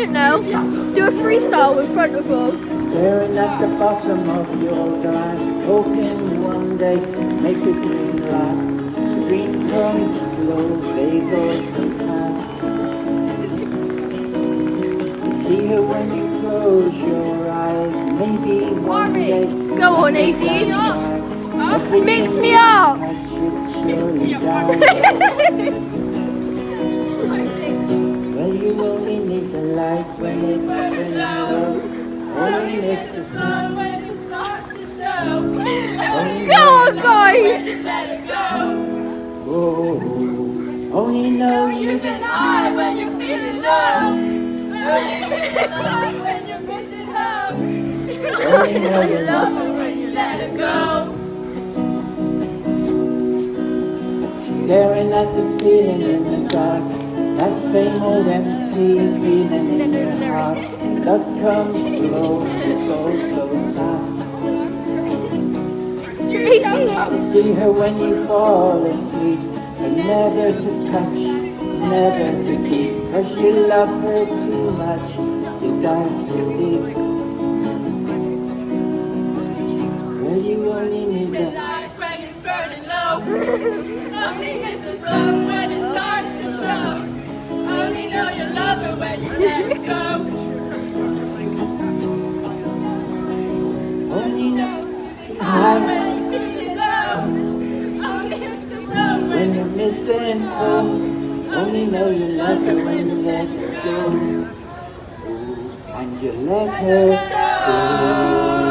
don't know. Do a freestyle in front of us. Staring at the bottom of your glass, hoping one day make a green laugh. Green comes slow, they go so fast. You see her when you close your eyes, maybe one day. Go on, AD. Mix me up. Well, you only need the light when it's burning low. Only makes the sun when it starts to show. Go on, guys. Let it go. Oh, only know you can hide when you're feeling low. Only hide when you're missing home. Only know you love her when you let it go. Staring at the ceiling in the dark, that same old empty feeling in your heart. Love comes slow, it goes so fast. You see her when you fall asleep, but never to touch, never to keep. 'Cause you love her too much, you dive too deep. Well, you only need the light when it's burning low. Nothing is the sun when it starts to show. Only know you love her when you let it go. Only know high when you're feeling low. Only hit the road when you're missing home. Only know you love her when you let her go. And you let her go.